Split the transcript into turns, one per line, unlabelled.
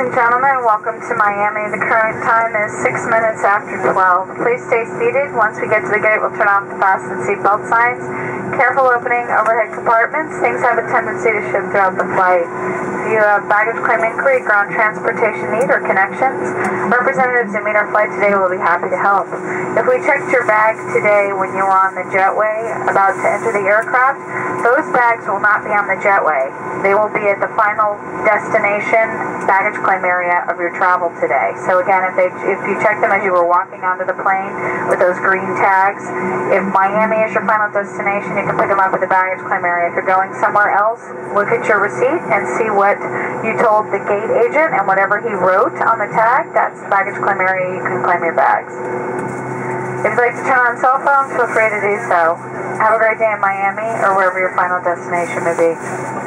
and gentlemen, welcome to Miami. The current time is 6 minutes after 12. Please stay seated. Once we get to the gate, we'll turn off the fasten seatbelt signs. Careful opening overhead compartments. Things have a tendency to shift throughout the flight. If you have baggage claim inquiry, ground transportation need, or connections, representatives who meet our flight today will be happy to help. If we checked your bag today when you were on the jetway about to enter the aircraft, those bags will not be on the jetway. They will be at the final destination baggage claim area of your travel today. So again, if you check them as you were walking onto the plane with those green tags, if Miami is your final destination, you can pick them up at the baggage claim area. If you're going somewhere else, look at your receipt and see what you told the gate agent, and whatever he wrote on the tag, that's the baggage claim area. You can claim your bags. If you'd like to turn on cell phones, feel free to do so. Have a great day in Miami or wherever your final destination may be.